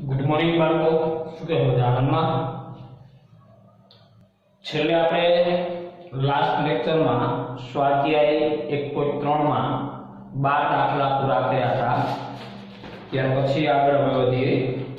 Good morning बाळको શું કે બધા આનંદમાં છેલ્લે આપણે લાસ્ટ લેક્ચરમાં સ્વાધ્યાય 1.3 માં 12 દાખલા પૂરા કર્યા હતા ત્યાર પછી આગળ વધીએ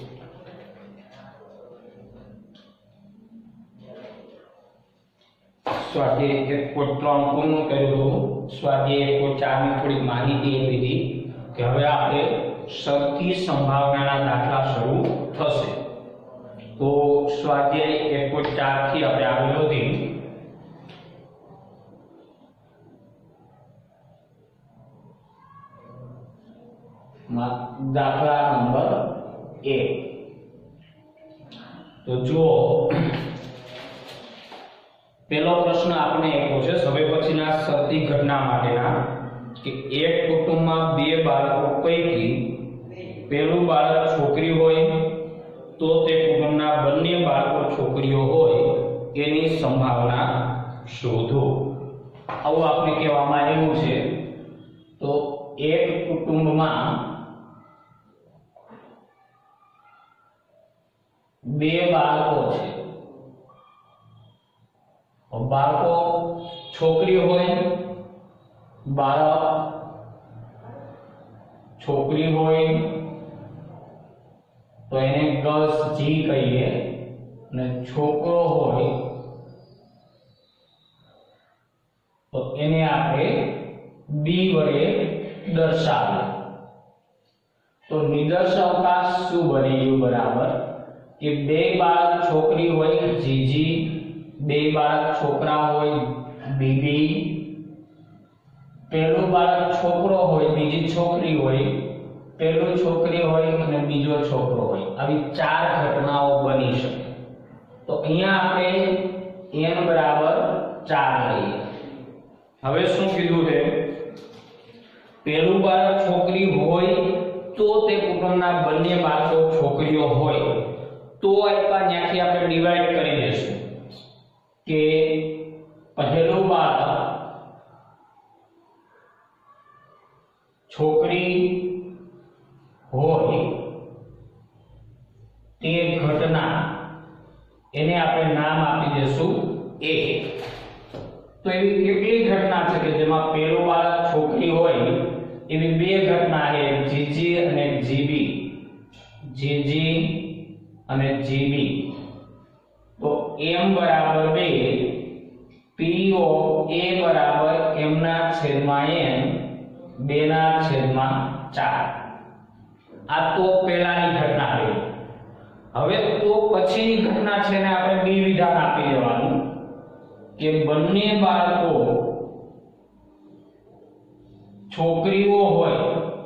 स्वाध्याय 1.3 પૂર્ણ કર્યું स्वाध्याय 1.4 ની થોડી માહિતી આપી હતી કે હવે આપણે શરતી સંભાવનાના દાખલા શરૂ થશે તો स्वाध्याय 1.4 થી આપણે આગળ વધીએ દાખલા નંબર 1 તો જો पहलो प्रश्न आपने आप्यो छे હવે પછીના શરતી ઘટના માટેના કે એક કુટુંબમાં બે બાળકો પૈકી પહેલું બાળક છોકરી હોય તો તે કુટુંબના બંને બાળકો છોકરીઓ હોય એની સંભાવના શોધો આવું આપણે કહેવામાં આવ્યું છે તો એક કુટુંબમાં બે બાળકો છે बाळको छोकरी होय बाळक छोकरी होय तो एने गर्ल्स जी कहिए ने छोकरो होय तो एने आपणे बी वडे दर्शावे तो निदर्शवकाश शुं बनी गयुं बराबर कि बे बाळक छोकरी होय जीजी बे बाळक छोकरा होय बीबी पहेलू बाळक छोकरो होय बीजी छोकरी होय पहेलू छोकरी होय अने बीजो छोकरो होय આવી ચાર ઘટનાઓ બની શકે તો અહીંયા આપણે n બરાબર 4 લઈએ હવે શું કીધું છે પહેલું બાળક છોકરી હોય તો તે કુટુંબના બંને બાળકો છોકરીઓ હોય તો આપ્યા ત્યાંથી આપણે ડિવાઈડ કરી દેશું के पहलू बाळक छोकरी होय ते घटना एने आपणे नाम आपी देशुं ए तो एवी केटली घटना छे के जेमां पहेलू बाळक छोकरी होय एवी बे घटना है जीजी अने जीबी जीजी अने जीबी तो m बराबर 2 p ऑफ a बराबर m ना छेदमा n 2 ना छेदमा 4 आ तो पहेलानी घटना है હવે તો પછીની ઘટના છે ને આપણે બી વિધાન આપી દેવાનું કે બંને બાળકો છોકરીઓ હોય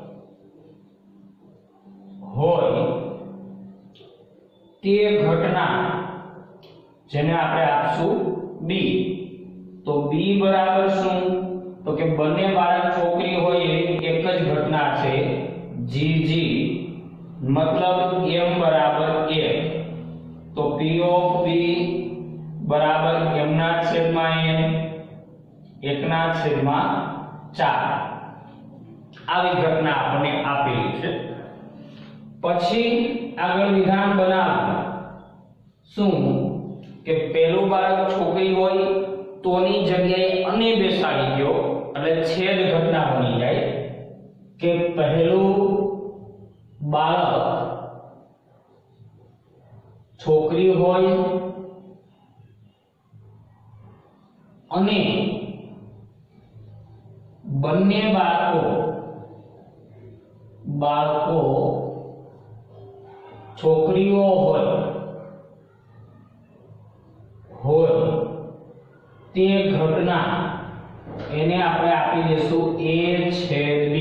તે ઘટના જેને આપણે આપશું બી તો બી બરાબર શું તો કે બંને બાળક છોકરી હોય એવી એક જ ઘટના છે જીજી मतलब m बराबर 1 तो p ऑफ b बराबर m ना छेदमा n 1 ना छेदमा 4 આવી ઘટના આપણને આપેલી છે પછી આગળ વિધાન બનાવવું શું કે પહેલું બાળક છોકરી હોય તોની જગ્યાએ અને બેસાડી ગયો એટલે છેદ ઘટના બની જાય કે પહેલું બાળક છોકરી હોય અને બંને બાળકો છોકરીઓ હોય તે ઘટના એને આપણે આપી દેશું a છેદ b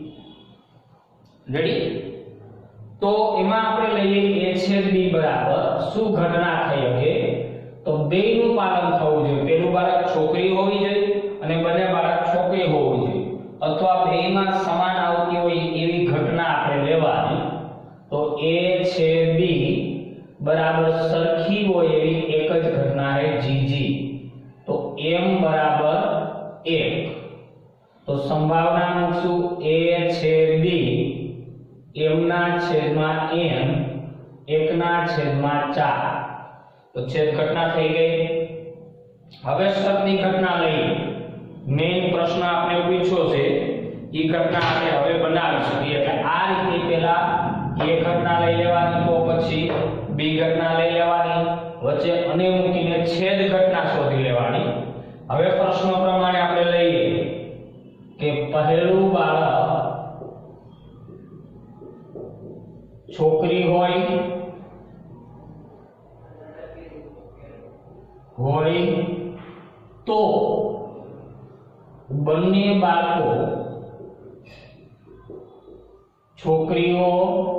રેડી तो એમાં આપણે લઈએ a છેદ b બરાબર શું ઘટના થઈ શકે તો બેયનું પાલન થવું જોઈએ પહેલું બાળક છોકરી હોવી જોઈએ અને બંને બાળક છોકરી હોવી જોઈએ અથવા બેયમાં સમાન આવતી હોય એવી ઘટના આપણે લેવાની તો a છેદ b बराबर सरखी हो एवी एक ज घटना है जीजी तो m बराबर 1 तो संभावना मूकशु a छेद b m ना छेद में n 1/4 તો છેદ ઘટના થઈ ગઈ। હવે શરતી ઘટના લઈએ। મેઈન પ્રશ્ન આપણે પૂછ્યો છે ઈ ઘટના આપણે હવે બનાવીશું। એટલે આ રીતે પહેલા એ ઘટના લઈ લેવાની, તો પછી બી ઘટના લઈ લેવાની, વચ્ચે અને મૂકીને છેદ ઘટના શોધી લેવાની। હવે પ્રશ્ન પ્રમાણે આપણે લઈએ કે પહેલું બાળક છોકરી હોય તો બંને બાળકો છોકરીઓ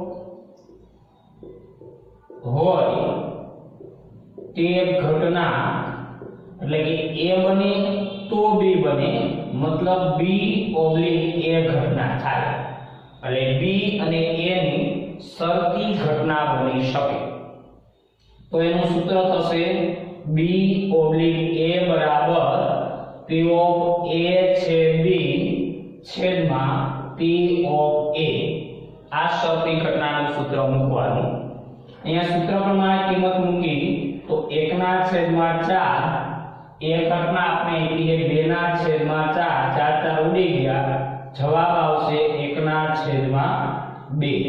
હોય તે ઘટના એટલે કે એ બને તો બી બને, મતલબ બી ઓબ્લિક એ ઘટના થાય એટલે બી અને એ ની શરતી ઘટના બની શકે। તો એનું સૂત્ર થશે b ઓબ્લિક a બરાબર p ઓફ a છે b છેદમાં p ઓફ a। આ શરતી ઘટનાનું સૂત્ર મૂકવાનું। અહીંયા સૂત્ર પ્રમાણે કિંમત મૂકી તો 1/4 એ ઘટના આપણે એટલે 2/4 4 ઉડી ગયા, જવાબ આવશે 1/2।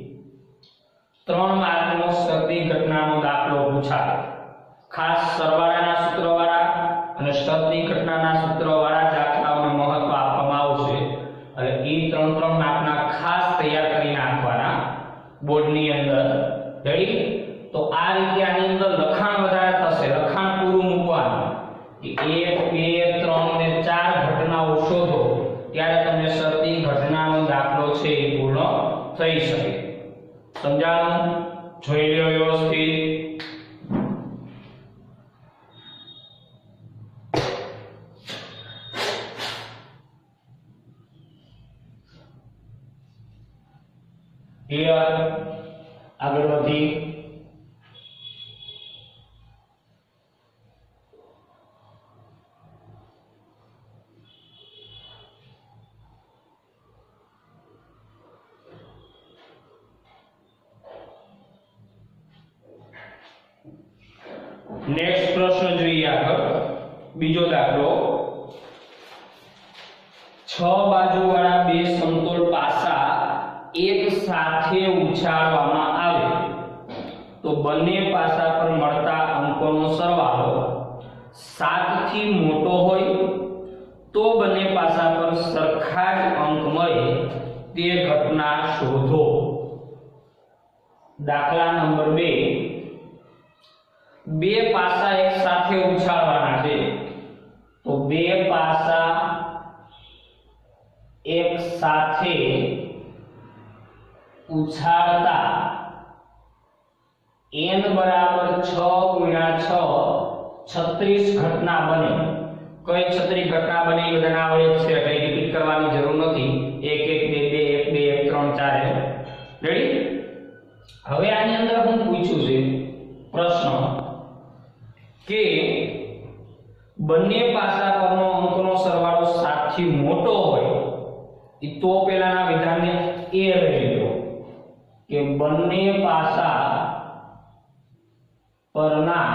3 માર્કનો શરતી ઘટનાનો દાખલો પૂછાય। ખાસ સરવાળાના સૂત્રવાળા અને શરતી ઘટનાના સૂત્રવાળા દાખલાઓને મહત્વ આપવામાં આવશે એટલે ઈ 3 માર્કના ખાસ તૈયાર કરી નાખવાના બોર્ડની અંદર। રેડી? તો આ રીતે આની અંદર લખાણ વધારે થશે, લખાણ પૂરું મૂકવાનું કે 1 2 3 ને 4 ઘટનાઓ શોધો ત્યારે તમને શરતી ઘટનાનો દાખલો છે એ પૂર્ણ થઈ શકે। સમજાણું? જોઈ લો વ્યવસ્થિત। ક્લિયર? આગળ વધી નેક્સ્ટ પ્રશ્ન જોઈએ આગળ। બીજો દાખલો 6 બાજુવાળા બે સમતોલ પાસા એક સાથે ઉછાળવામાં આવે તો બંને પાસા પર મળતા અંકોનો સરવાળો 7 થી મોટો હોય તો બંને પાસા પર સરખા જ અંક મળે તે ઘટના શોધો। દાખલા નંબર 2 બે પાસા એક સાથે ઉછાળવાના છે તો બે પાસા એક સાથે ઉછાળતા n બરાબર 6 ગુણ્યા 6 36 ઘટના બને। કઈ 36 ઘટના બને એ બધાને આવડે છે એટલે રિપીટ કરવાની જરૂર નથી। 1 1 2 2 1 2 1 3 4 રેડી? હવે આની અંદર હું પૂછ્યું છે પ્રશ્ન કે બંને પાસા પરનો અંકનો સરવાળો 7 થી મોટો હોય તો પહેલાના વિધાનને એ લઈ લો કે બંને પાસા પરના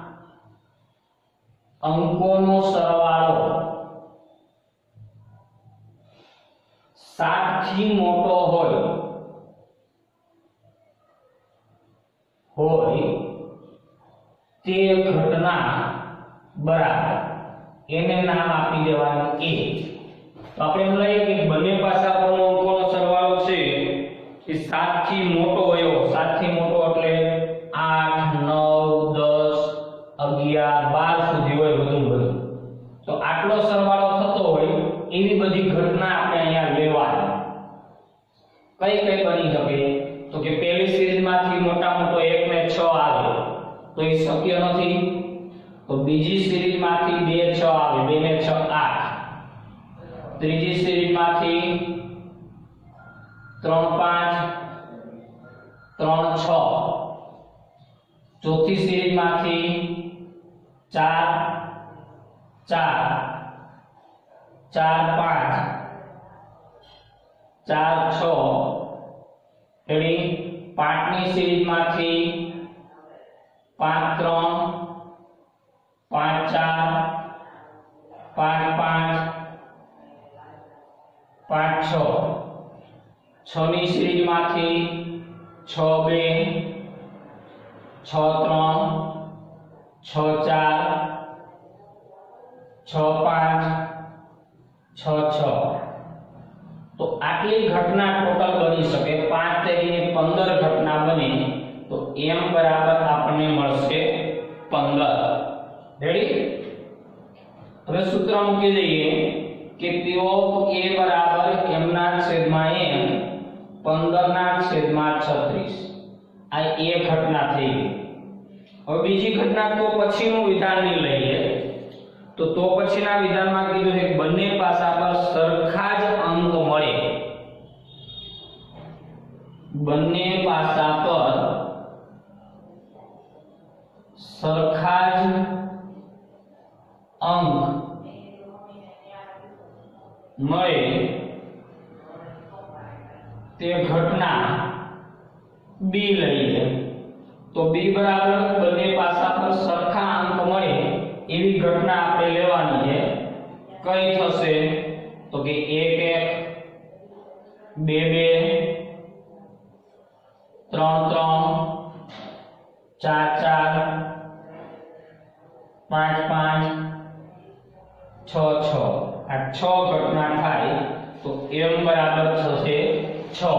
અંકોનો સરવાળો 7 થી મોટો હોય તે ઘટના બરાબર એને નામ આપી દેવાનું a। તો આપણે એમ લઈએ કે બંને પાસા પરનો અંકોનો સરવાળો છે એ 7 થી મોટો હોય, 7 થી મોટો એટલે 8 9 10 11 12 સુધી હોય બધું। તો આટલો સરવાળો થતો હોય એવી બધી ઘટના આપણે અહીંયા લેવાની। કઈ કઈ બની શકે તો કે પહેલી સિરીઝમાંથી મોટા મોટો 1 ને 6 આવે તો એ શક્ય નથી। તો બીજી સિરીઝમાંથી 2 6 આવે, 2 ને 6 8। ત્રીજી સિરીઝમાંથી 3 5 3 6। ચોથી સિરીઝમાંથી 4 4 4 5 4 6 રેડી 5ની સિરીઝમાંથી 5 3 5 4 5 5 5 6 6 ની સિરીઝમાંથી 6 2 6 3 6 4 6 5 6 6 તો આટલી ઘટના ટોટલ બની શકે 5 તેરીને 15 ઘટના બને તો m બરાબર આપણને મળશે 15 રેડી હવે સૂત્ર મૂકી દઈએ કે p ઓફ a બરાબર m ના છેદમાં m 15 ના છેદમાં 36 આ એક ઘટના થઈ ગઈ હવે બીજી ઘટના તો પછીનું વિધાન ની લઈએ તો પછીના વિધાનમાં કીધું છે કે બંને પાસા પર સરખા જ અંક મળે બંને પાસા પર સરખા જ અંક મળે તે ઘટના b લઈએ તો b બરાબર બંને પાસા પર સરખા અંક મળે એવી ઘટના આપણે લેવાની છે કઈ થશે તો કે 1 1 2 2 3 3 4 4 5 5 6 6 આ 6 ઘટના થાય તો m બરાબર થશે 6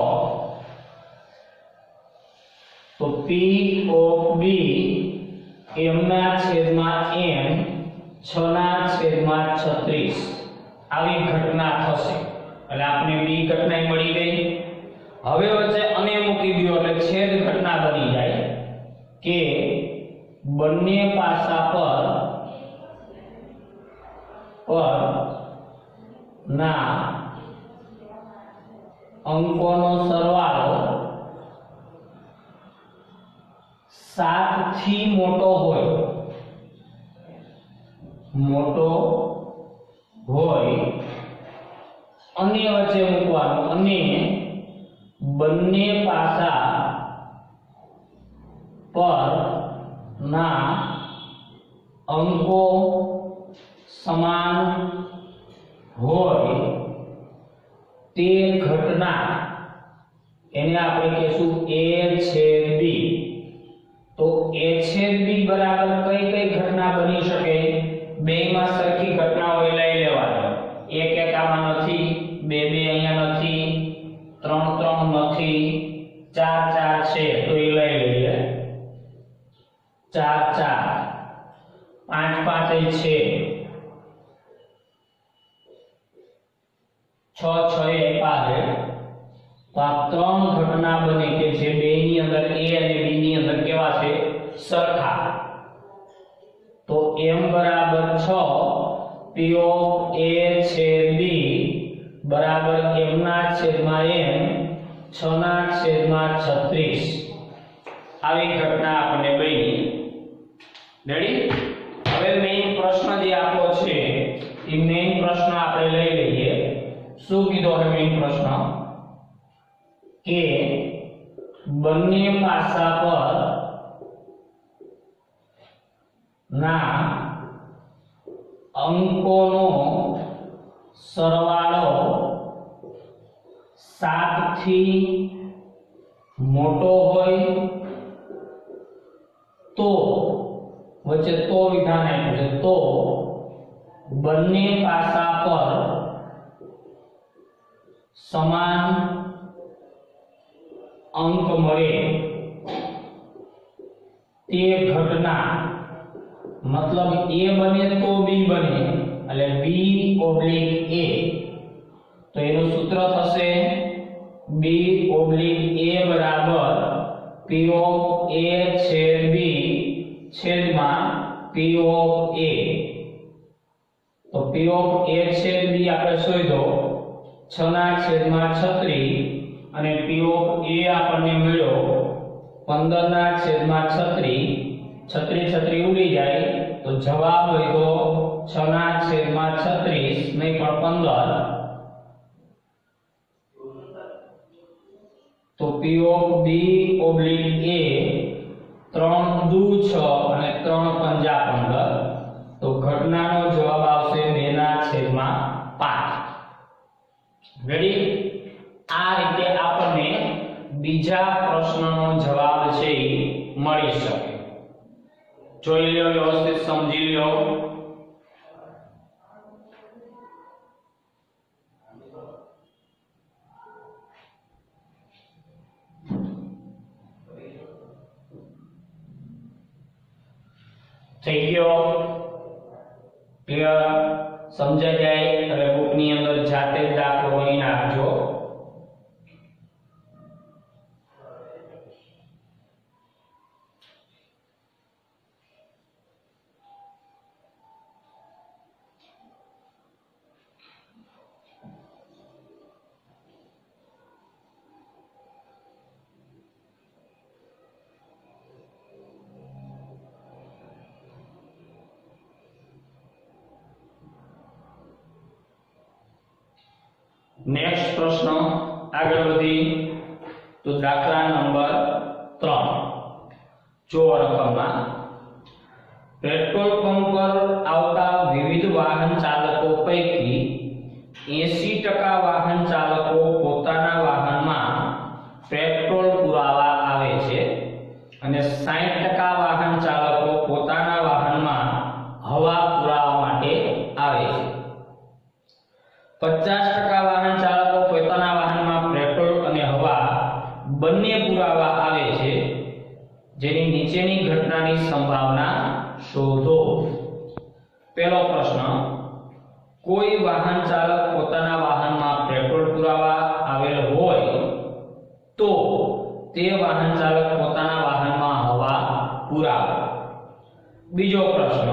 તો p of b m ના છેદમાં n 6 ના છેદમાં 36 આવી ઘટના થશે એટલે આપણે b ઘટના મળી ગઈ હવે વચ્ચે અને મૂકી દો એટલે છેદ ઘટના બની જાય કે બંને પાસા પર ના અંકોનો સરવાળો 7 થી મોટો હોય અને વચ્ચે મૂકવાનું અને બંને પાસા પર ના અંકો સમાન હોય તે ઘટના એને આપણે કહીશું a છેદ b તો a છેદ b બરાબર કઈ કઈ ઘટના બની શકે બેયમાં સરખી ઘટના હોય લઈ લેવાની એક એક આમાં નથી બે બે અહીંયા નથી ત્રણ ત્રણ નથી ચાર ચાર છે તો એ લઈ લઈએ ચાર ચાર પાંચ પાંચ છે છ છ એ પાડે તો આ ત્રણ ઘટના બને કે જે બેની અંદર a અને b ની અંદર કેવા છે સરખા તો m બરાબર 6 p of a છેદ b બરાબર m ના છેદમાં n 6 ના છેદમાં 36 આવી ઘટના આપણને બની રેડી હવે મેઈન પ્રશ્ન જે આપો છે એ મેઈન પ્રશ્ન આપણે લઈ લઈએ શું કીધો છે મેઈન પ્રશ્ન કે બંને પાસા પર ના અંકોનો સરવાળો 7 થી મોટો હોય તો વચ્ચે તો વિધાન આપ્યું છે તો બંને પાસા પર સમાન અંક મળે તે ઘટના मतलब a बने तो b बने એટલે b ઓબ્લિક a તો એનું સૂત્ર થશે b ઓબ્લિક a બરાબર p of a છેદ b છેદમાં p of a તો p of a છેદ b આપણે શોધો 6 ના છેદમાં 36 અને p of a આપણને મળ્યો 15 ના છેદમાં 36 छतरी छतरी उड़ी जाए तो जवाब हो तो 6 ना छेदમાં 36 नहीं पण 15 તો P of B oblique A 3 દુ 6 અને 3 પંજા 15 તો ઘટનાનો જવાબ આવશે 2/5. રેડી? આ રીતે આપણને બીજા પ્રશ્નનો જવાબ છે એ મળી શકે. જોઈ લો, વ્યવસ્થિત સમજી લો. થઈ ગયો? ક્લિયર? સમજાઈ જાય? હવે બુકની અંદર જાતે જ દાખલો ગણી નાખજો. નેક્સ્ટ પ્રશ્ન આગળ વધી તો દાખલા નંબર 3. જો રકમમાં પેટ્રોલ પંપ પર આવતા વિવિધ વાહન ચાલકો પૈકી 80% વાહન ચાલકો પોતાના વાહનમાં પેટ્રોલ પુરાવા આવે છે અને 60% વાહન ચાલકો પોતાના વાહનમાં હવા પુરાવા માટે આવે છે. 50% વાહન ચાલકો પોતાના વાહનમાં પેટ્રોલ અને હવા બંને પુરાવા આવે છે. જેની નીચેની ઘટનાની સંભાવના શોધો. પહેલો પ્રશ્ન, કોઈ વાહન ચાલક પોતાના વાહનમાં પેટ્રોલ પુરાવા આવેલ હોય તો તે વાહન ચાલક પોતાના વાહનમાં હવા પુરાવે. બીજો પ્રશ્ન,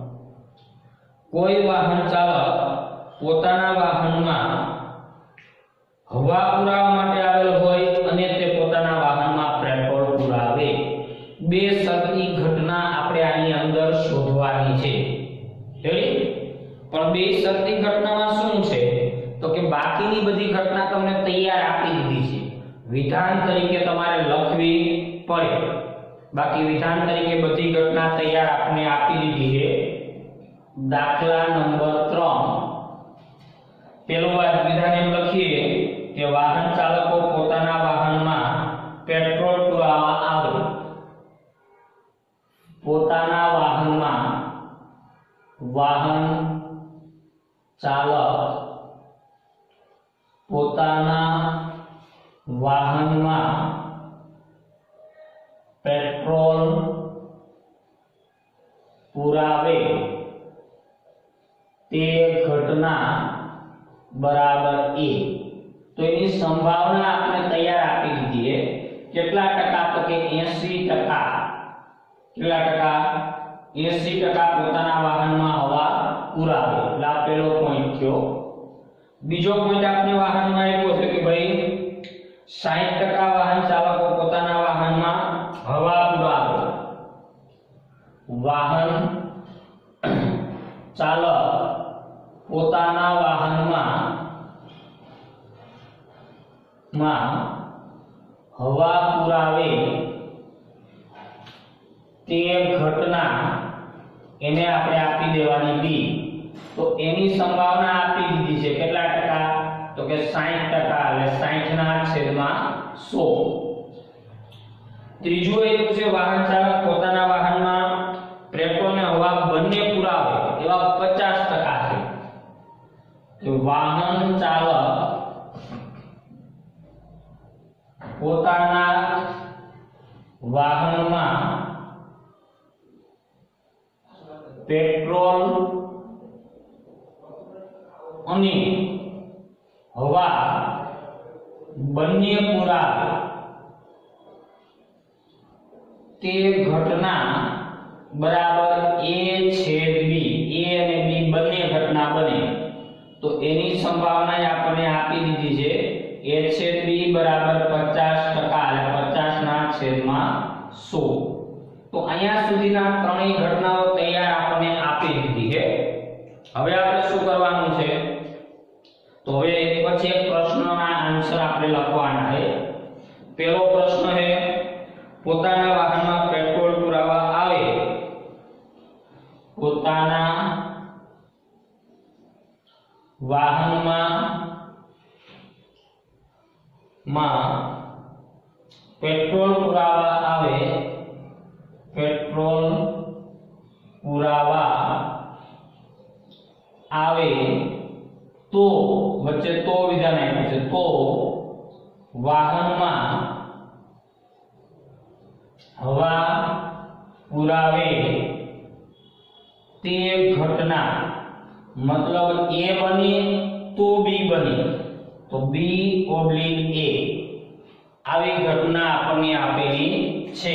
કોઈ વાહન ચાલક પોતાના વાહનમાં હવા પુરાવા માટે આવેલ હોય અને તે પોતાના વાહનમાં પેટ્રોલ પુરાવે. બે સરખી ઘટના આપણે આની અંદર શોધવાની છે. રેડી? પણ બે સરખી ઘટનામાં શું છે તો કે બાકીની બધી ઘટના તમને તૈયાર આપી દીધી છે. વિધાન તરીકે તમારે લખવી પડે. બાકી વિધાન તરીકે બધી ઘટના તૈયાર આપણે આપી દીધી છે. દાખલા નંબર 3. પેલું વિધાન એમ લખીએ કે વાહન ચાલકો પોતાના વાહનમાં પેટ્રોલ પુરાવા આવે. પોતાના વાહનમાં વાહન ચાલક પોતાના વાહનમાં પેટ્રોલ પુરાવે તે ઘટના બરાબર A. તો એની સંભાવના આપણે તૈયાર આપી દીધી છે. કેટલા ટકા તો કે 80%. કેટલા ટકા? 80% પોતાના વાહનમાં હવા પુરાવે. એટલે આ પહેલો પોઈન્ટ થયો. બીજો પોઈન્ટ આપણે વાહનમાં આપ્યો છે કે ભાઈ 60% વાહન ચાલકો પોતાના વાહનમાં હવા પુરાવે. વાહન ચાલક પોતાના વાહનમાં હવા પુરાવે તે ઘટના એને આપણે આપી દેવાની B. તો એની સંભાવના આપી દીધી છે. કેટલા ટકા? તો કે 60%. એટલે 60/100. ત્રીજું એ છે વાહન ચાલક પોતાના વાહનમાં પેટ્રોલ અને હવા બંને પુરાવે એવા 50% છે. કે વાહન ચાલક પોતાના વાહનમાં પેટ્રોલ અને હવા બંને પુરાવે તે ઘટના બરાબર A/B. A અને B બંને ઘટના બને તો એની સંભાવના આપણને આપી દીધી છે. A/B બરાબર 50%. એટલે 50/100. તો અહીંયા સુધીના ત્રણેય ઘટનાઓ તૈયાર આપણને આપી દીધી છે. હવે આપણે શું કરવાનું છે તો હવે એક પછી એક પ્રશ્નોના આન્સર આપણે લખવાના છે. पहलो प्रश्न है पोताना वाहन में पेट्रोल पुरावा आवे पोताना वाहन में पेट्रोल पुरावा आवे पेट्रोल पुरावा आवे तो वच्चे तो विधान आप्युं छे तो वाहन में हवा पुरावे ते घटना मतलब ए बने तो बी बने तो बी ओब्लिक ए આવી ઘટના આપણને આપેલી છે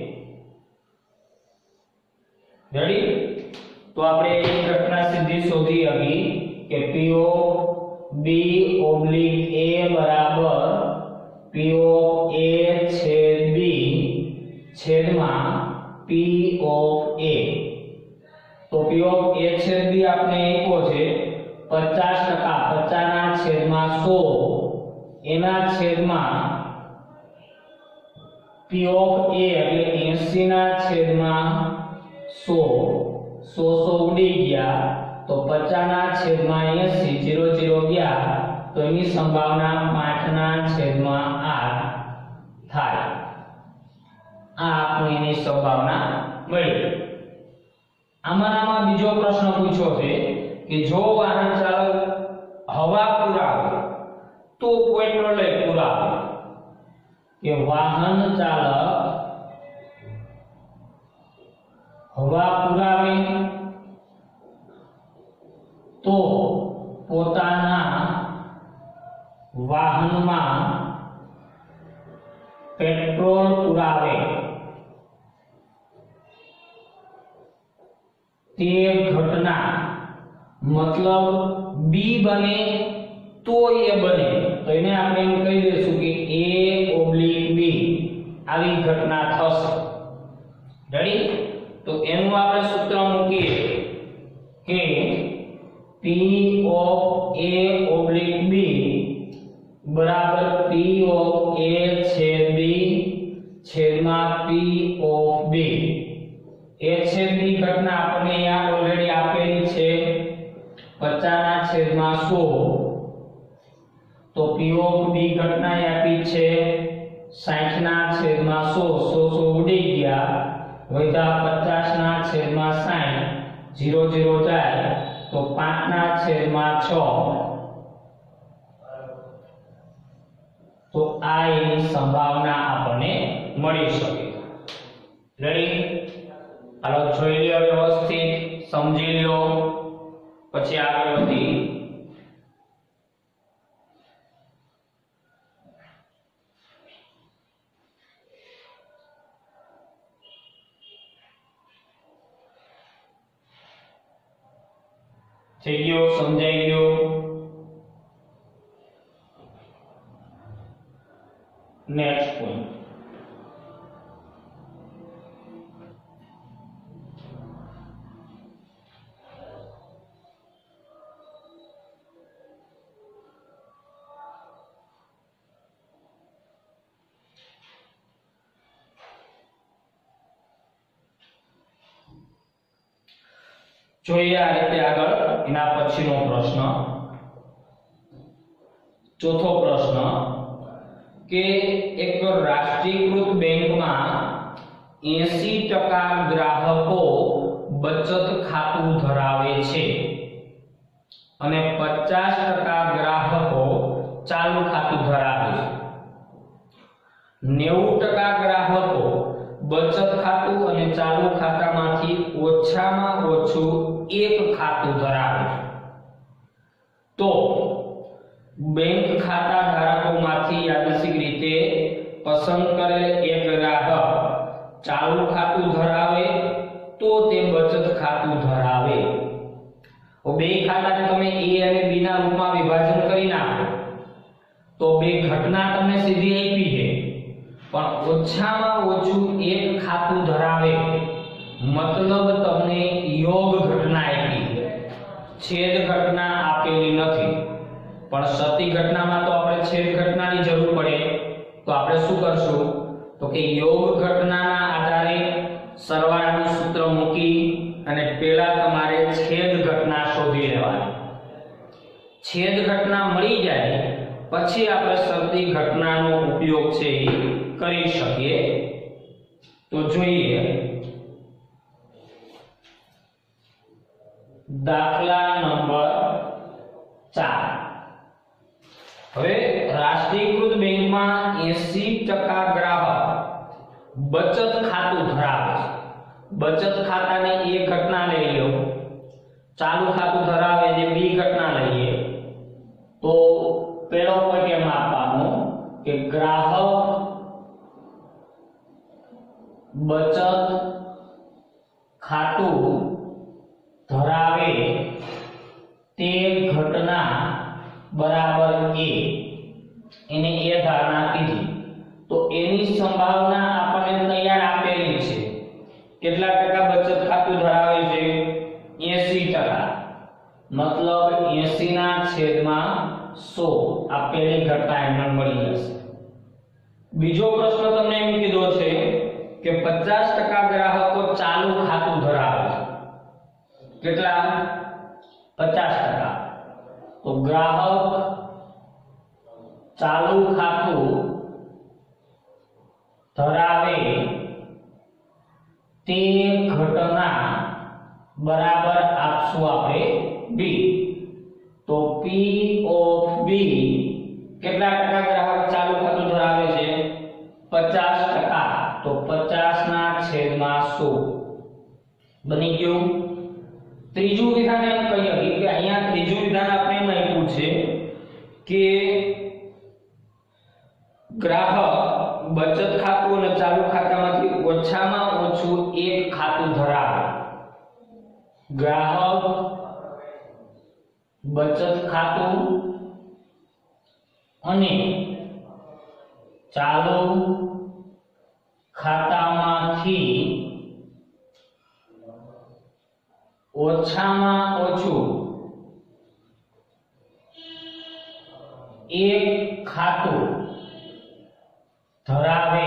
રેડી તો આપણે એ ઘટના સીધી શોધી આવી કે PO B ઓબ્લિક A બરાબર PO A છેદ B છેદમાં P of A તો P of A છેદ B આપણે આપ્યો છે 50% 50 ના છેદમાં 100 એના છેદમાં P of A એટલે 80 ના છેદમાં 100 100 ઉડી ગયા તો 50 ના છેદમાં 80 0 0 ગયા તો એની સંભાવના 5 ના છેદમાં 8 થાય આ આપણે એની સંભાવના મળી આમાંનામાં બીજો પ્રશ્ન પૂછ્યો છે કે જો વાહન ચાલક હવા પુરાવે તો પેટ્રોલ પુરાવે કે વાહન ચાલક હવા પુરાવે તો પોતાના વાહનમાં પેટ્રોલ પુરાવે તે ઘટના मतलब बी बने तो ए बने तो इन्हें આપણે એમ કહી દેશું કે A / B આવી ઘટના થશે રેડી તો એનું આપણે સૂત્ર મૂકીએ કે P of A / B બરાબર P of A છેદ B છેદમાં P of B A છેદ B ઘટના આપણને અહીંયા ઓલરેડી આપેલી છે 50 ના છેદમાં 100 तो P of B घटना આપી છે 60 ના છેદમાં 100 100 ઉડી ગયા વધ્યા 50 ના છેદમાં 60 0 0 જાય તો 5 ના છેદમાં 6 તો આ એની સંભાવના આપણને મળી શકે રેડી હાલો જોઈ લ્યો વ્યવસ્થિત સમજી લ્યો પછી આગળ વધી થઈ ગયો સમજાઈ ગયો નેક્સ્ટ પોઈન્ટ જોઈએ આ રીતે આગળ એના પછીનો પ્રશ્ન ચોથો પ્રશ્ન કે એક રાષ્ટ્રીયકૃત બેંકમાં 80% ગ્રાહકો બચત ખાતું ધરાવે છે અને 50% ગ્રાહકો ચાલુ ખાતું ધરાવે છે 90% ગ્રાહકો બચત ખાતું અને ચાલુ ખાતામાંથી ઓછામાં ઓછું એક ખાતું ધરાવે છે તો બેંક ખાતા ધારકોમાંથી યાદચ્છિક રીતે પસંદ કરેલ એક ગ્રાહક ચાલુ ખાતું ધરાવે તો તે બચત ખાતું ધરાવે તો બે ખાતાને તમે A અને B ના રૂપમાં વિભાજન કરી નાખો તો બે ઘટના તમને સીધી આપી છે પણ ઓછામાં ઓછું એક ખાતું ધરાવે मतलब તમને योग घटना આપી છેદ ઘટના આપેલી નથી પણ સતી ઘટનામાં તો આપણે છેદ ઘટનાની જરૂર પડે તો આપણે શું કરશું તો કે યોગ ઘટનાના આધારે સરવાળાનું સૂત્ર મૂકી અને પહેલા તમારે છેદ ઘટના શોધી લેવાની. છેદ ઘટના મળી જાય પછી આપણે શરતી ઘટનાનો ઉપયોગ છે એ કરી શકીએ. તો જોઈએ દાખલા નંબર 4. હવે રાષ્ટ્રીયકૃત બેંકમાં 80% ગ્રાહક બચત ખાતું ધરાવે છે. બચત ખાતાની એક ઘટના લઈ લો, ચાલુ ખાતું ધરાવે જે બી ઘટના લઈએ. તો પહેલો પોઈન્ટ એમ આપવાનો કે ગ્રાહક બચત ખાતું ધરાવે તે ઘટના બરાબર એ. એને એ ધારણા કીધી. તો એની સંભાવના આપણને તૈયાર આપેલી છે. કેટલા ટકા બચત ખાતું ધરાવે છે? 80%. મતલબ 80/100 આપેલી ઘટના એમને મળી જશે. બીજો પ્રશ્ન તમને એમ કીધો છે કે 50% ગ્રાહકો ચાલુ ખાતું ધરાવે છે. કેટલા? 50%. તો ગ્રાહક ચાલુ ખાતું ધરાવે તે ઘટના બરાબર આપશું આપણે બી. તો પી ઓફ બી કેટલા ટકા ગ્રાહક ચાલુ ખાતું ધરાવે છે? 50%. તો 50/100 બની ગયું. ત્રીજું વિધાન એમ કહીએ કે અહીંયા ત્રીજું વિધાન આપણે એમ આપ્યું છે કે ગ્રાહક બચત ખાતું અને ચાલુ ખાતામાંથી ઓછામાં ઓછું એક ખાતું ધરાવે. ગ્રાહક બચત ખાતું અને ચાલુ ખાતામાંથી ઓછામાં ઓછું એક ખાતું ધરાવે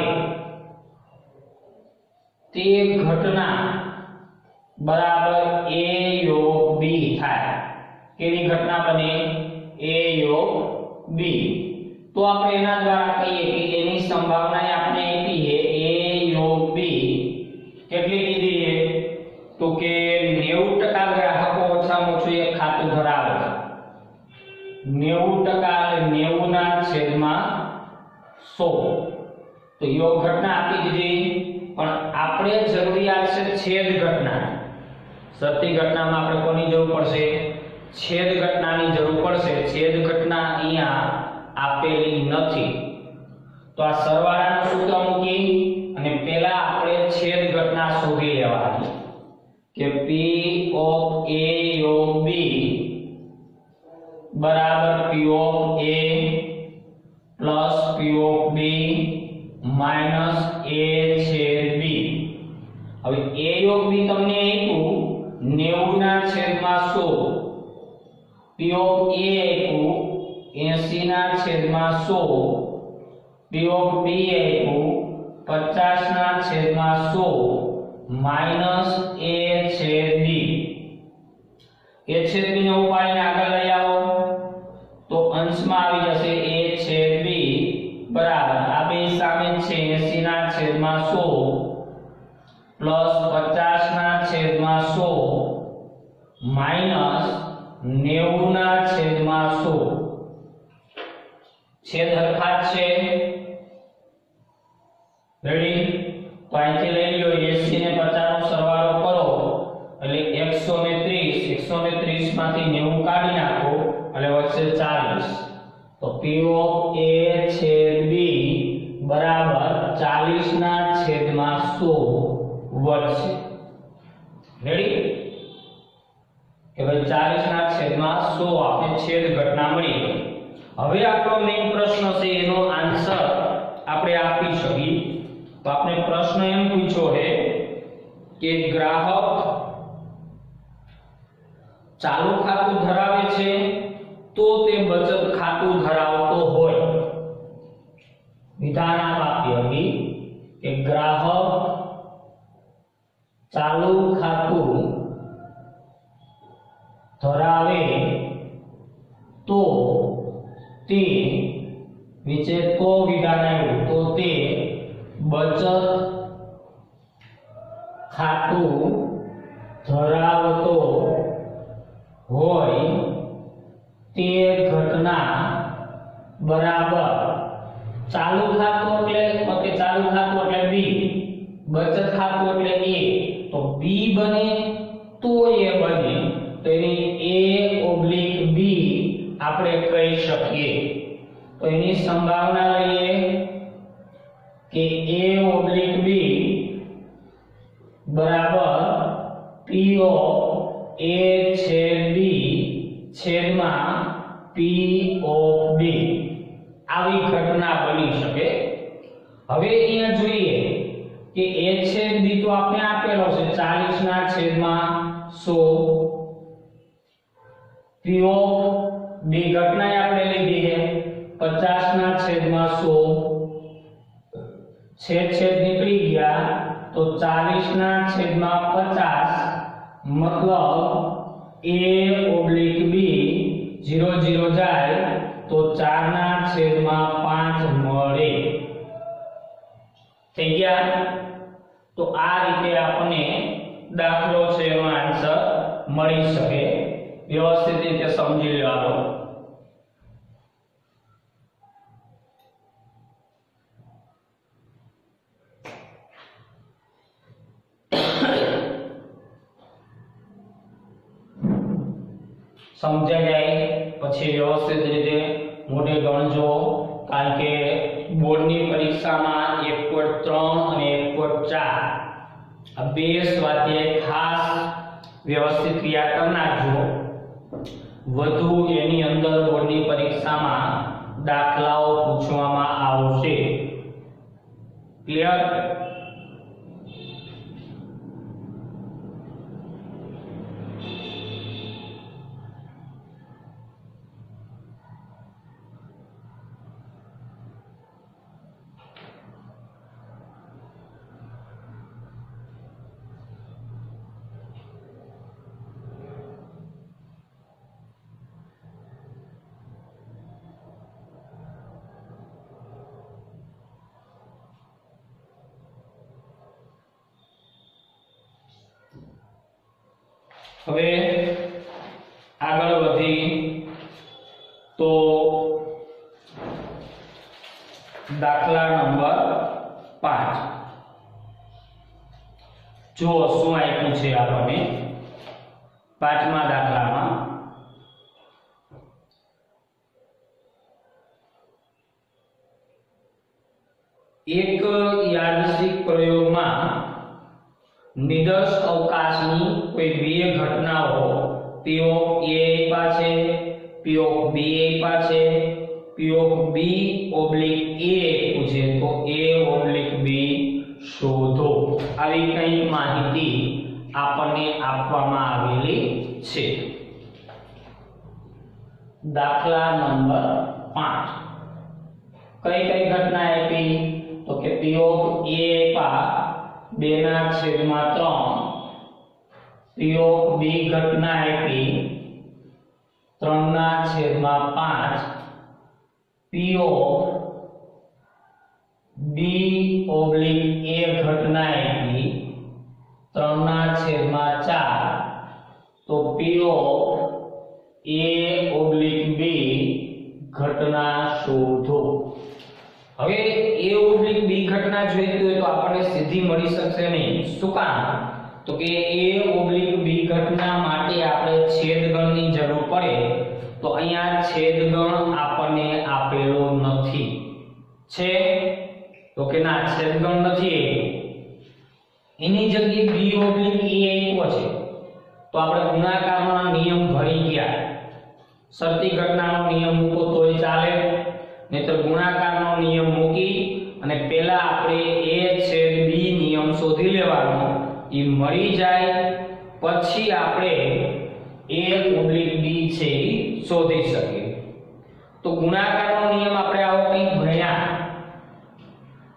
તે ઘટના બરાબર એ યોગ બી થાય. કેવી ઘટના બને? એ યોગ બી. તો આપણે એના દ્વારા કહીએ કે એની સંભાવના આપણે આપી છે એ યોગ બી. કેટલી કીધી છે? તો કે 90% ગ્રાહકો ઓછામાં ઓછું એક ખાતું ધરાવે છે. 90% એટલે 90/100. તો યોગ ઘટના આપી દીધી, પણ આપણે જરૂરિયાત છે છેદ ઘટના. શરતી ઘટનામાં આપણે કોની જરૂર પડશે? છેદ ઘટનાની જરૂર પડશે. છેદ ઘટના અહીંયા આપેલી નથી. તો આ સરવાળાનું સૂત્ર મૂકી અને પહેલા આપણે છેદ ઘટના શોધી લેવાની કે P of A યોગ B બરાબર P of A plus P of B minus A છેદ B. હવે A યોગ B તમને આપ્યું 90/100. P of A આપ્યું 80/100. P of B આપ્યું 50/100 minus A છેદ B. A છેદ B ને ઉપાડીને આગળ લઈ આવો તો અંશમાં આવી જશે A છેદ B બરાબર આ બે સામે છે 80/100 પ્લસ 50/100 માઈનસ 90/100. છેદ હરખા છે. રેડી? તો અહીંથી લઈ લો 80 ને 50 નો સરવાળો કરો એટલે 130 માંથી 90 કાઢી નાખો એટલે વધશે 40. તો P of A છેદ B બરાબર 40/100 વધશે. રેડી? કે ભાઈ 40/100 આપણે છેદ ઘટના મળી ગઈ. હવે આપણો મેઈન પ્રશ્ન છે એનો આન્સર આપણે આપી શકીએ. તો આપણે પ્રશ્ન એમ પૂછ્યો છે કે ગ્રાહક ચાલુ ખાતું ધરાવે છે તો તે બચત ખાતું ધરાવતો હોય. વિધાન આમ આપી હતી કે ગ્રાહક ચાલુ ખાતું ધરાવે તો તે વિશે તો વિધાન આવ્યું તો તે બચત ખાતું ધરાવતો હોય તે ઘટના બરાબર ચાલુ ખાતું એટલે કે ચાલુ ખાતું એટલે બી, બચત ખાતું એટલે એ, તો બી બને તો એ બને, તો એની a/b આપણે કહી શકીએ. તો એની સંભાવના લઈએ કે a/b બરાબર p/a/b છેદમાં p/b આવી ઘટના બની શકે. હવે અહીંયા જોઈએ કે a/b તો આપણે આપેલો છે 40 ના છેદમાં 100, p/b ઘટના આપણે લીધી છે 50 ના છેદમાં 100, છેદ નીકળી ગયા તો 40 ના છેદમાં 50 મતલબ a/b 0 0 જાય તો 4 ના છેદમાં 5 મળે. થઈ ગયા. તો આ રીતે આપણને દાખલો છે એનો આન્સર મળી શકે. વ્યવસ્થિત રીતે સમજી લેવાનો. સમજાઈ જાય પછી વ્યવસ્થિત રીતે મોઢે ગણજો, કારણ કે બોર્ડની પરીક્ષામાં 1.3 અને 1.4 આ બે સ્વાધ્યાય ખાસ વ્યવસ્થિત ક્રિયા કરી નાખજો. વધુ એની અંદર બોર્ડની પરીક્ષામાં દાખલાઓ પૂછવામાં આવશે. ક્લિયર? હવે આગળ વધી તો દાખલા નંબર 5 જો શું આપ્યું છે આપણને. પાંચમા દાખલામાં એક યાદચ્છિક પ્રયોગમાં નિદર્શ અવકાશની કોઈ બે ઘટનાઓ P/A પાસે, P/B પાસે, P/B/A પૂછે તો A/B શોધો. આવી કંઈક માહિતી આપણને આપવામાં આવેલી છે. દાખલા નંબર 5 કઈ કઈ ઘટના આપી તો કે P/A 2/3, P/B ઘટના આપી 3/5, P/B/A ઘટના આપી 3/4, તો P/A/B ઘટના શોધો. હવે A/B ઘટના જોઈતી હોય તો આપણને સીધી મળી શકશે નહીં. શું કામ? તો કે A/B ઘટના માટે આપણે છેદગણની જરૂર પડે. તો અહીંયા છેદગણ આપણને આપેલો નથી. છે તો કે ના, છેદગણ નથી. એની જગ્યાએ B/A આપ્યો છે તો આપણે ગુણાકારનો નિયમ ભરી ગયા. શરતી ઘટનાનો નિયમ મૂકો તોય ચાલે, નહીતર ગુણાકારનો નિયમ મૂકી અને પહેલા આપણે A/B નિયમ શોધી લેવાનો. એ મળી જાય પછી આપણે A/B છે શોધી શકીએ. તો ગુણાકારનો નિયમ આપણે આવો કંઈક ભણ્યા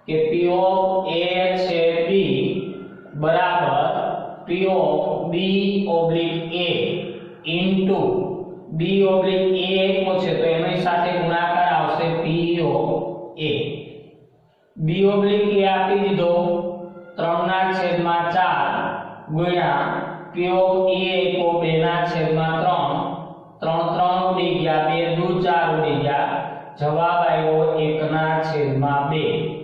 કે P ઓફ A છે B બરાબર P of B oblique A into B oblique A એટલો છે તો એની સાથે ગુણાકાર આવશે P of A. B oblique A આપી દીધો 3/4 ગુણ્યા P ઓફ A કો 2/3 3 ઉડી ગયા 2 દુ 4 ઉડી ગયા જવાબ આવ્યો 1/2.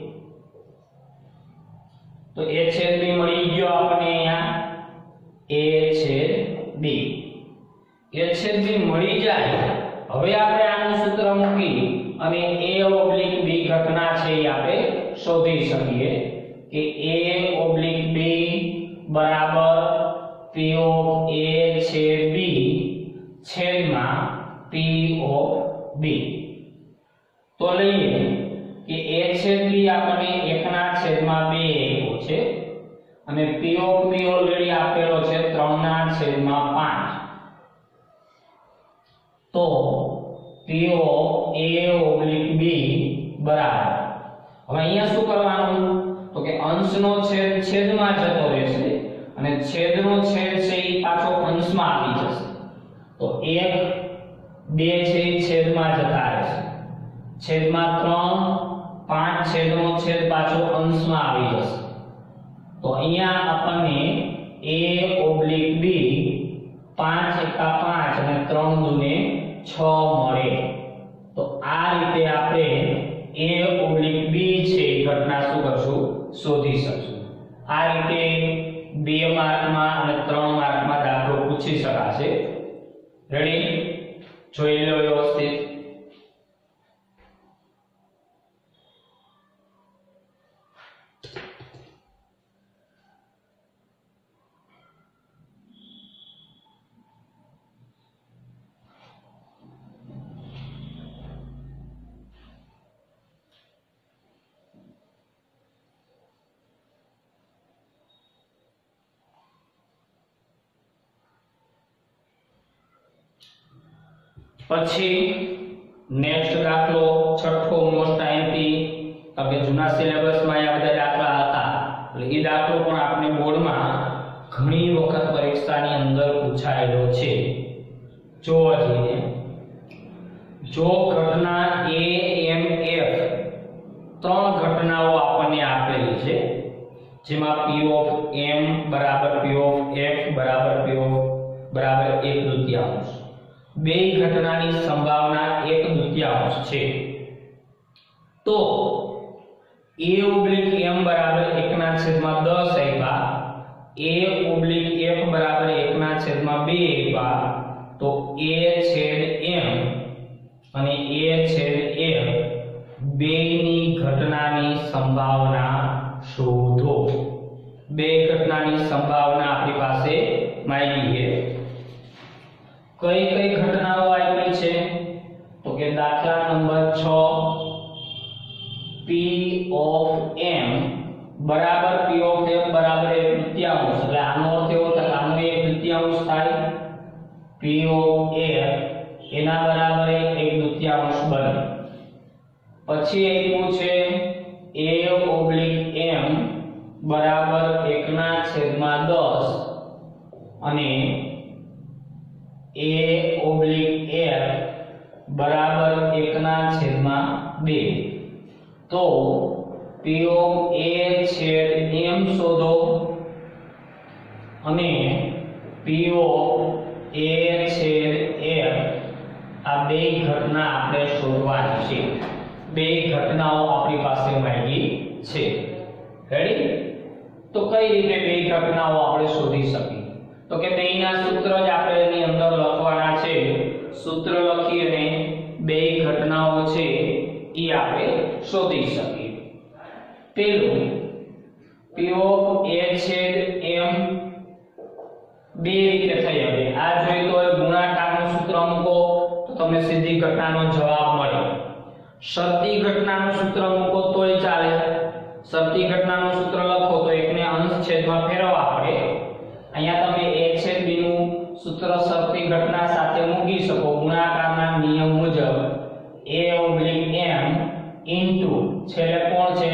તો A છેદ B મળી ગયો આપણને અહીંયા A છેદ B. A છેદ B મળી જાય હવે આપણે આનું સૂત્ર મૂકી અને A ઓબ્લિક B ઘટના છે એ આપણે શોધી શકીએ કે A ઓબ્લિક B બરાબર P ઓફ A છેદ B છેદમાં P ઓફ B. તો લઈએ કે A છેદ B આપણને 1/2 છે અને P ઓફ B ઓલરેડી આપેલો છે 3/5. તો P of A oblique B બરાબર હવે અહીંયા શું કરવાનું તો કે અંશનો છેદ છેદમાં જતો રહેશે અને છેદનો છેદ છે એ પાછો અંશમાં આવી જશે તો 1 2 છે એ છેદમાં જતા રહેશે છેદમાં 3 5 છેદનો છેદ પાછો અંશમાં આવી જશે તો અહીંયા આપણને A ઓબ્લિક B 5 એકા 5 અને 3 દુને 6 મળે. તો આ રીતે આપણે A ઓબ્લિક B છે ઘટના શું કરશું શોધી શકશું. આ રીતે 2 માર્કમાં અને 3 માર્કમાં દાખલો પૂછી શકાશે. રેડી જોઈ લો વ્યવસ્થિત. પછી નેક્સ્ટ દાખલો છઠ્ઠો મોસ્ટ આઈએમપી કે જૂના સિલેબસમાં આ બધા દાખલા હતા એટલે એ દાખલો પણ આપણે બોર્ડમાં ઘણી વખત પરીક્ષાની અંદર પૂછાયેલો છે. જોવા જઈએ જો ઘટના A M F ત્રણ ઘટનાઓ આપણને આપેલી છે જેમાં P ઓફ M બરાબર P ઓફ F બરાબર P ઓફ બરાબર 1/2 બે ઘટનાની સંભાવના 1/2 છે તો A ઓબ્લિક M બરાબર 1/10 આપ્યા A ઓબ્લિક F બરાબર 1/2 આપ્યા તો A છેદ M અને A છેદ F બેની ઘટનાની સંભાવના શોધો. બે ઘટનાની સંભાવના આપણી પાસે માંગી છે. કઈ કઈ ઘટનાઓ આપી છે તો કે દાખલા નંબર 6 P ઓફ M બરાબર P ઓફ F બરાબર 1/2 એટલે આનો અર્થ એવો થાય આનો 1/2 થાય P ઓફ F એના બરાબર 1/2 બને. પછી આપ્યું છે A ઓબ્લિક M બરાબર 1/10 અને A ઓબ્લિક F બરાબર 1/2 તો P ઓફ A છેદ M શોધો અને P ઓફ A છેદ F આ બે ઘટના આપણે શોધવાની છે. બે ઘટનાઓ આપણી પાસે માંગી છે. રેડી તો કઈ રીતે બે ઘટનાઓ આપણે શોધી શકીએ તો કે બેના સૂત્ર જ આપણે એની અંદર લખવાના છે. સૂત્ર લખી અને બે ઘટનાઓ છે એ આપણે શોધી શકીએ. પહેલું P ઓફ A છેદ M બે રીતે થઈ હવે આ જોઈએ તો ગુણાકારનું સૂત્ર મૂકો તો તમને સીધી ઘટનાનો જવાબ મળે. શરતી ઘટનાનું સૂત્ર મૂકો તોય ચાલે. શરતી ઘટનાનું સૂત્ર લખો તો એકને અંશ છેદમાં ફેરવવા પડે. અહીંયા તમે A છેદ B નું સૂત્ર શરતી ઘટના સાથે મૂકી શકો ગુણાકારના નિયમ મુજબ A ઓબ્લિક M ઇન્ટુ છેલ્લે કોણ છે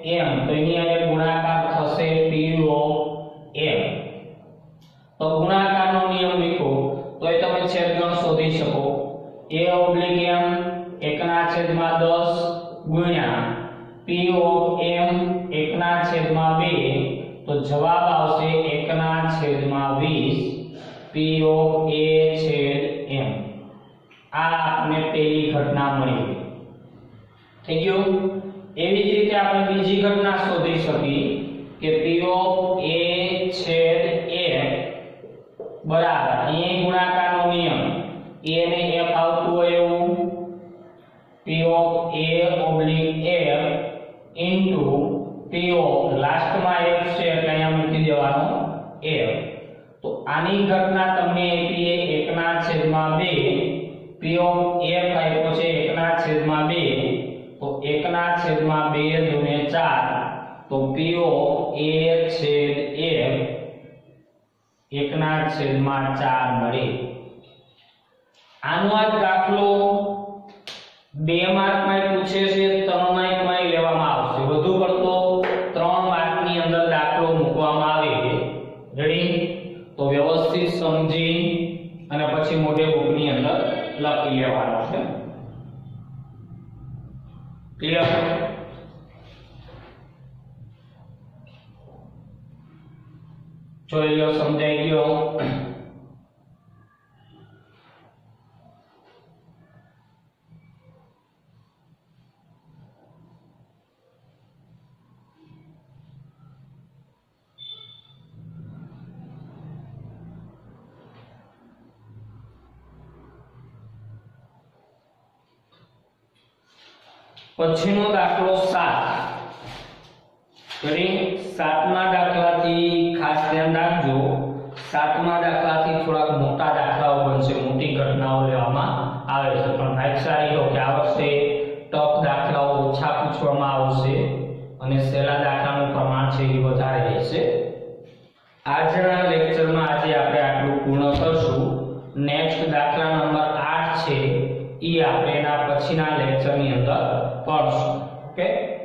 m તો એની અંદર ગુણાકાર થશે p ઓફ m તો ગુણાકારનો નિયમ લીખો તો એ તમે છેદગણ શોધી શકો a ઓબ્લિક m 1/10 ગુણ્યા p ઓફ m 1/2 તો જવાબ આવશે 1/20 p ઓફ a છેદ m આ આપણે પહેલી ઘટના મળી થઈ ગયું એવી જ રીતે આપણે બીજી ઘટના શોધી શકીએ કે p ઓફ a છેદ f બરાબર અહીં ગુણાકારનો નિયમ a ને f આવતું હોય એવું p of a oblique f into p of લાસ્ટમાં f છે એટલે અહીંયા મૂકી દેવાનો f તો આની ઘટના તમને આપી છે 1/2 p ઓફ f આપ્યો છે 1/2 તો 1/2 દુને 4 તો p ઓફ a છેદ f 1/4 મળે આનો આ દાખલો 2 માર્કમાં પૂછે છે 3 માર્કમાં લેવામાં આવશે વધુ પડતો 3 માર્કની અંદર દાખલો મૂકવામાં આવે રેડી તો વ્યવસ્થિત સમજી અને પછી મોઢે બુકની અંદર લખી લેવાનો છે ક્લિયર જોઈ લો સમજાઈ ગયો પછીનો દાખલો 7 કરી 7મા દાખલાથી ખાસ ધ્યાન રાખજો 7મા દાખલાથી થોડાક મોટા દાખલાઓ બનશે મોટી ઘટનાઓ લેવામાં આવે છે પણ ભાઈસારી હો કે આ વખતે ટફ દાખલાઓ ઓછા પૂછવામાં આવશે અને સહેલા દાખલાનું પ્રમાણ છે એ વધારે રહેશે આજના લેક્ચરમાં આજે આપણે આટલું પૂર્ણ કરશું નેક્સ્ટ દાખલા નંબર 8 છે ઈ આપણે એના પછીના લેક્ચરની અંદર પડશું ઓકે